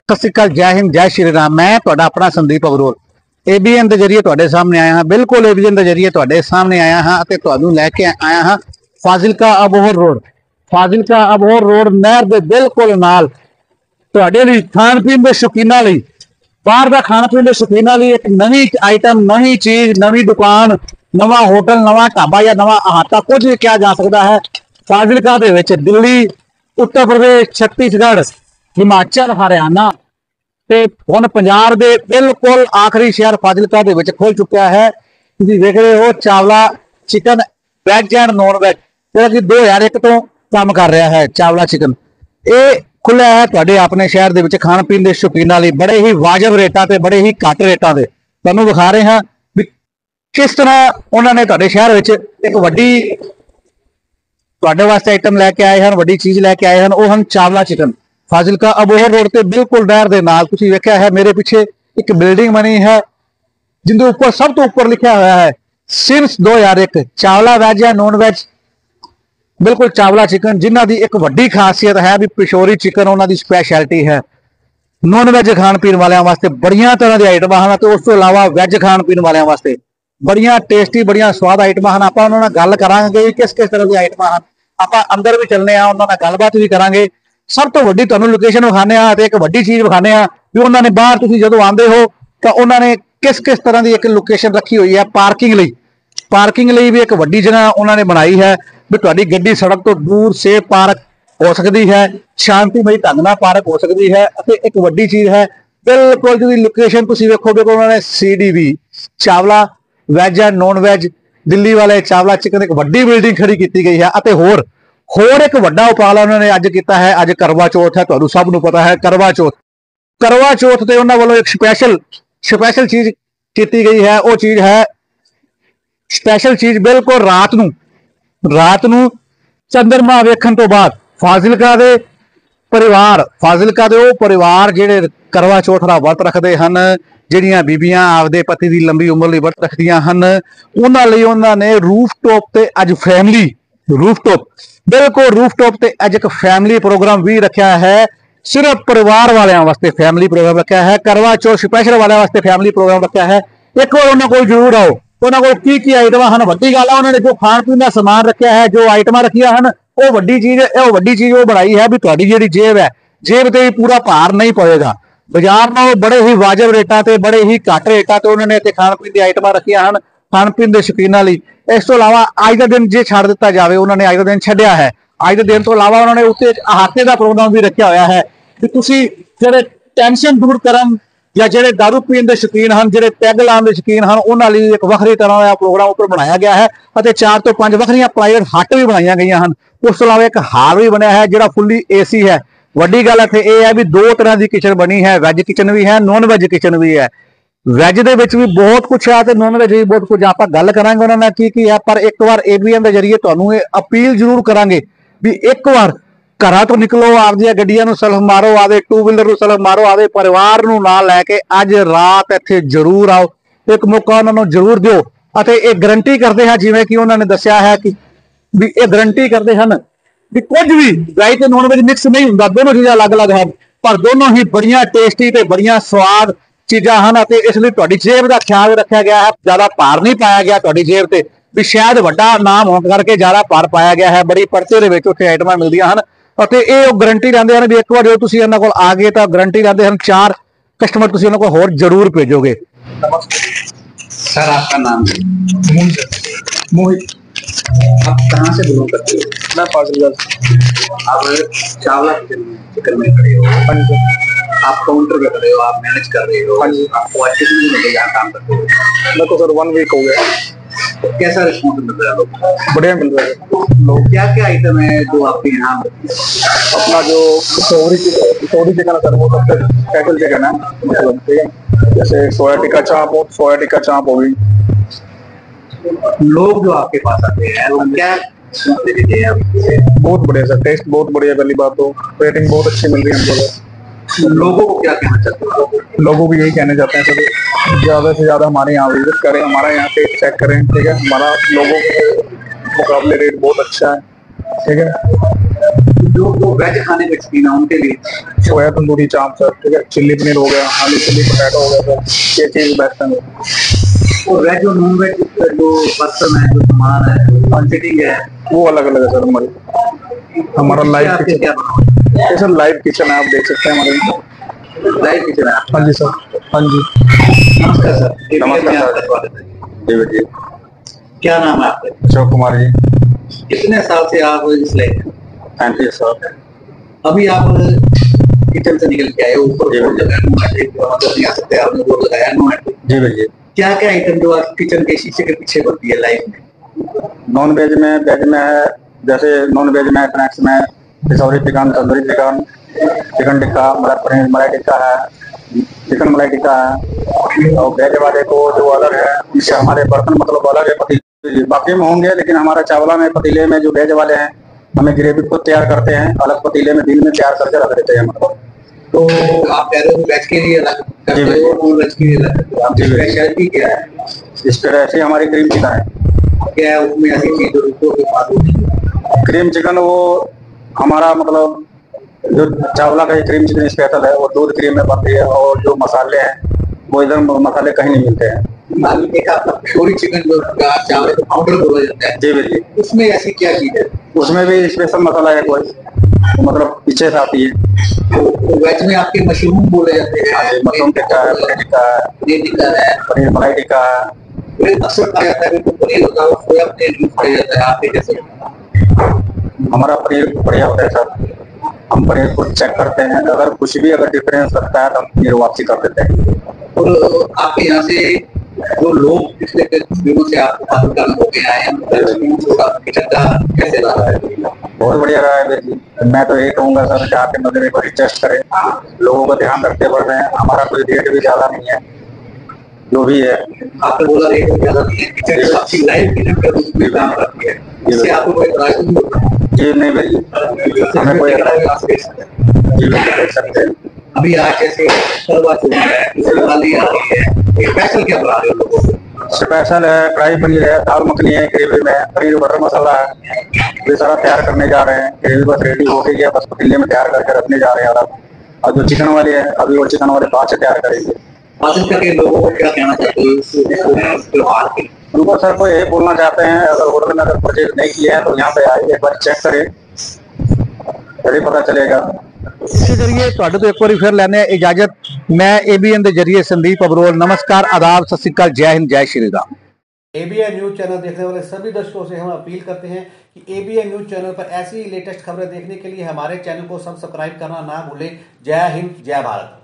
सत श्री अकाल, जय हिंद, जय श्री राम। मैं तुहाडा अपना संदीप अग्रोल एबीएन के जरिए तुहाडे सामने आया हाँ। बिल्कुल एबीएन के जरिए तुहाडे सामने आया हाँ ते तुहानू लैके आया हाँ फाजिलका अबोहर रोड। फाजिलका अबोहर रोड नहर के बिल्कुल नाल तुहाडे लई खाण पीण के शौकीनां लई, बाहर का खाण पीण के शौकीनां लई एक नवी आइटम, नवी चीज, नवी दुकान, नवा होटल, नवा ढाबा या नवा अहाता कुछ भी किया जा सकता है फाजिलका दे विच। दिल्ली, उत्तर प्रदेश, छत्तीसगढ़, हिमाचल, हरियाणा ते हुण पंजाब दे बिल्कुल आखिरी शहर फाजिलका दे विच खुल चुका है। तुसीं देख रहे हो Chawla chicken veg and non veg, जिहड़ा कि 2001 तो काम कर रहा है। चावला चिकन ये खुलिया है तुहाडे अपने शहर दे विच खाण पीण दे शौकीनां लई बड़े ही वाजिब रेटां ते बड़े ही घट रेटां ते। तुहानूं विखा रहे हैं भी किस तरह उन्होंने तुहाडे शहर विच एक वड्डी तुहाडे वास्ते आइटम लैके आए हैं, वड्डी चीज लैके आए हैं। वो हैं चावला चिकन। फाजिलका अबोहर रोड ते बिल्कुल नहर दे नाल तुसीं वेखिया है मेरे पीछे एक बिल्डिंग बनी है जिंदे ऊपर सब तो ऊपर लिखा हुआ है सिंस 2001 चावला वैज या नॉन वैज। बिल्कुल चावला चिकन जिन्हां दी एक वड्डी खासियत है भी पिशोरी चिकन उन्हां दी स्पैशलिटी है। नॉन वैज खाण पीण वालियां वास्ते बड़ियां तरह दी आइटमां हैं ते उस तो इलावा वैज खाण पीण वालियां वास्ते बड़ियां टेस्टी बड़ियां स्वाद आइटमां हैं। आपां उन्हां नाल गल करांगे किस किस तरह दी आइटमां हैं। आपां अंदर भी चलने आ, उन्हां नाल गलबात भी करांगे। सब तो वड्डी तुहानूं लोकेशन विखाने आ ते एक वड्डी चीज विखाने आ भी उन्होंने बाहर तुसीं जदों आंदे हो तो उन्होंने किस किस तरह की एक लोकेशन रखी हुई है पार्किंग लई। पार्किंग लई भी एक वड्डी जगह उन्होंने बनाई है भी तुहाडी गड्डी सड़क तो दूर से पार्क हो सकती है, शांतिमई ढंग नाल पार्क हो सकती है। एक वड्डी चीज है बिल्कुल जी लोकेशन तुसीं वेखोगे उन्होंने CDV Chawla veg and non veg Delhi वाले चावला चिकन एक वड्डी बिल्डिंग खड़ी की गई है। होर एक वड्डा उपाला उन्होंने अज किया है। अज करवा चौथ है, तुहानूं सब नूं पता है करवा चौथ। करवा चौथ ते उन्हां वालों एक स्पैशल चीज की गई है। वो चीज है स्पैशल चीज बिल्कुल रात नूं चंद्रमा वेखण तो बाद फाजिलका दे परिवार जिहड़े करवा चौथ दा वर्त रखते हैं, जिहड़ियां बीबियां आपदे पति दी लंबी उम्र लई वर्त रखदियां हन, उन्हां लई उन्हां ने रूफटॉप ते अज फैमिली रूफटॉप ते अज एक फैमिली प्रोग्राम भी रखा है। सिर्फ परिवार वालियां वास्ते फैमिली प्रोग्राम रखा है। करवा चौथ स्पैशल वालियां वास्ते फैमिली प्रोग्राम रखा है। एक बार उन्होंने कोल जरूर आओ। उन्होंने कोल की आइटमां हैं वड्डी गल है उन्होंने जो खाण पीण दा समान रखा है, जो आइटमां रखियां हैं वो वड्डी चीज वो बनाई है भी तुहाडी जिहड़ी जेब है, जेब ते पूरा भार नहीं पवेगा। बाजार नालों बड़े ही वाजिब रेटां ते बड़े ही घट रेटां ते उन्होंने इत्थे खाण पीण दी आइटमां रखियां हैं खाण पीण दे शौकीनां लई। इस तो इलावा अज का दिन जे छड्ड दिता जाए, उन्होंने अज का दिन छड्डिया है। अज के दिन तो इलावा उन्होंने उत्ते अहाते का प्रोग्राम भी रखा हुआ है कि तुसीं जिहड़े टेंशन दूर करन या जिहड़े दारू पीण के शौकीन हैं, जिहड़े पैग लाने के शौकीन हैं, उन्हां लई एक वखरी तरह का प्रोग्राम उपर बनाया गया है। 4 तो 5 वखरियां प्राइवेट हट भी बनाई गई हैं। उस तो इलावा एक हाल भी बनया है जिहड़ा फुली AC है। वड्डी गल इत्थे यह है भी 2 तरह की किचन बनी है, वैज किचन भी है, नॉन वैज किचन भी है। वैज दे विच भी बहुत कुछ है तो नॉन वैज भी बहुत कुछ। आप गल करांगे उन्होंने की है, पर एक बार ABN के जरिए तुहानूं अपील जरूर करांगे भी एक बार घरां तो निकलो, आपदियां गड्डियां नूं सलफ मारो, आपदे 2 व्हीलर नूं सलफ मारो, आपदे परिवार नूं नाल लैके अज रात इत्थे जरूर आओ। एक मौका उन्हां नूं जरूर दिओ। अते ये गारंटी करते हैं जिवें कि उन्होंने दस्सिया है कि भी ये गारंटी करते हैं भी कुछ भी वैज ते नॉन वैज मिक्स नहीं हुंदा, दोनों चीज़ां अलग अलग हैं पर दोनों ही बड़ियां टेस्टी ते बड़ियां स्वाद चीज़ां हैं। इसलिए तुहाडी जेब का ख्याल रखा गया है, ज्यादा भार नहीं पाया गया तुहाडी जेब ते भी शायद वड्डा नाम होने करके ज्यादा भार पाया गया है। बड़ी परते दे विच उत्थे आइटमां मिलदियां हैं ਅਤੇ ਇਹ गारंटी ਲੈਂਦੇ ਹਨ भी एक बार जो तुसीं ਇਹਨਾਂ ਕੋਲ आ गए तो गारंटी ਲੈਂਦੇ ਹਨ 4 कस्टमर तुसीं ਉਹਨਾਂ ਕੋਲ ਹੋਰ जरूर भेजोगे। सर आपका नाम मोहित। आप कहाँ से बिलोंग करते हो? मैं फाजिलका। आप चावला चिकन में खड़े हो? हाँ जी। आप काउंटर पे खड़े हो, आप मैनेज कर रहे हो? हाँ जी। आपको आज कितने दिन हो गए यहाँ काम करते हो? मेरे को सर 1 वीक हो गया। तो कैसा रिस्पॉन्स मिल रहा है लोग? बढ़िया मिल रहा है। लोग क्या क्या आइटम है जो आपके यहाँ अपना जो पिशोरी चिकन है सर वो सबसे स्पेशल चिकन है, मतलब ठीक है। जैसे सोया टिक्का चाप हो गई। लोग जो आपके पास आते हैं वो क्या देते हैं? बहुत बढ़िया सर, टेस्ट बहुत बढ़िया। पहली बात तो रेटिंग बहुत अच्छी मिल रही है हमको। लोगों को क्या कहना चाहते हो? लोगों को यही कहने चाहते हैं सर ज्यादा से ज्यादा हमारे यहाँ विजिट करें, हमारा यहाँ टेस्ट चेक करें, ठीक है। हमारा लोगों के मुकाबले रेट बहुत अच्छा है, ठीक है। जो वेज खाने के शौकीन है उनके लिए सोया तंदूरी चाप सर, ठीक है, चिल्ली पनीर हो गया, आलू चिल्ली पोटैटो हो गया सर, ये चीज बेस्ट है। और वेज और नॉन वेज जो बर्तन है, जो सामान है, क्वांटिटी है, वो अलग अलग है सर हमारी। हमारा लाइव किचन, क्या बनाओ ये सर लाइव किचन है, आप देख सकते हैं हमारे। लाइव किचन है। हाँ जी सर, हाँ जी। नमस्कार सर। नमस्कार सर। जी जी। क्या नाम है आपका? अशोक कुमार जी। कितने साल से आप इस लाइन में? 35 साल। अभी आप किचन से निकल के आए, ऊपर बोर्ड लगाया नो एंट्री, मतलब नहीं आ सकते, आपने बोर्ड लगाया नो एंट्री। जी भैया। क्या क्या आइटम जो आप किचन के शीशे के पीछे बनती है लाइव में? नॉन वेज में, वेज में है, जैसे नॉन वेज में स्नैक्स में पिसौरी chicken, tandoori chicken, chicken tikka, matar paneer मलाई टिक्का है, चिकन मलाई टिक्का है। और वेज वाले को जो अलग है, इससे हमारे बर्तन मतलब अलग है, पतीले बाकी में होंगे, लेकिन हमारा चावला में पतीले में जो वेज वाले हैं, हमें ग्रेवी को तैयार करते हैं अलग पतीले में, दिन में तैयार करके रख देते हैं मतलब। तो आप कह रहे हो वेज के लिए अलग करते हो और वेज के लिए अलग करते हो, आपकी स्पेशलिटी क्या है? इस तरह से हमारी क्रीम चिकन है। क्या है उसमें ऐसी चीज जो दूसरों के पास होती है? क्रीम चिकन वो हमारा मतलब जो चावला का क्रीम चिकन स्पेशल है, वो दूध क्रीम में बनती है, और जो मसाले हैं वो इधर मसाले कहीं नहीं मिलते हैं। मालूम है आपका पिशोरी चिकन जो चावल का पाउडर बोला जाता है, जी भैया। उसमें ऐसी क्या चीज है? उसमें भी स्पेशल मसाला है कोई, मतलब पीछे से आती है। तो वेज में आपके मशरूम बोले जाते हैं, मशरूम टिक्का है, पनीर टिक्का है, पनीर टिक्का है, पनीर मलाई टिक्का है। फिर अक्सर कहा जाता है कि पनीर होता है सोया पनीर यूज किया जाता है, आपके जैसे हमारा पनीर बढ़िया होता है सर, हम पनीर को चेक करते हैं, अगर कुछ भी अगर डिफरेंस लगता है तो हम पनीर वापसी कर देते हैं। और आपके यहाँ से जो लोग पिछले कुछ दिनों से आपको होके आए हैं, किचन का कैसे लगा है? बहुत बढ़िया रहा है जी। मैं तो यही कहूंगा सर कि आपके नजर एक बार टेस्ट करें, लोगों का ध्यान रखते बढ़ रहे हैं, हमारा कोई रेट भी ज्यादा नहीं है, जो भी है। आपने बोला रेट ज्यादा नहीं है, किचन आपकी लाइफ किचन का रूप में काम करती है, इससे आपको कोई एतराज नहीं होता? जी नहीं भाई, हमें कोई जी देख सकते हैं। अभी आज जैसे करवा चौथ है, दिवाली आ रही है, स्पेशल क्या बना रहे हो लोगों को? स्पेशल है कढ़ाई पनीर है, दाल मखनी है, ग्रेवी में पनीर बटर मसाला है, ये सारा तैयार करने जा रहे हैं। ग्रेवी बस रेडी हो गई है, बस पतीले में तैयार करके रखने जा रहे हैं अलग। और जो चिकन वाले हैं, अभी वो चिकन वाले बाद से तैयार करेंगे। फाजिल के लोगों को क्या कहना चाहते हो इस त्योहार के? उनको सर को यही बोलना चाहते हैं, अगर होटल में अगर परचेज नहीं किया है तो यहाँ पे आइए, एक बार चेक करें, तभी पता चलेगा। इसके जरिए ਤੁਹਾਡੇ ਤੋਂ ਇੱਕ ਵਾਰੀ ਫਿਰ ਲੈਣੇ इजाजत। मैं एबीएन के जरिए संदीप अबरोल, नमस्कार, आदाब, सत श्री अकाल, जय हिंद, जय Shri Ram. ABN news channel देखने वाले सभी दर्शकों से हम अपील करते हैं कि एबीएन न्यूज चैनल पर ऐसी लेटेस्ट खबरें देखने के लिए हमारे चैनल को सब्सक्राइब करना ना भूलें। जय हिंद, जय भारत।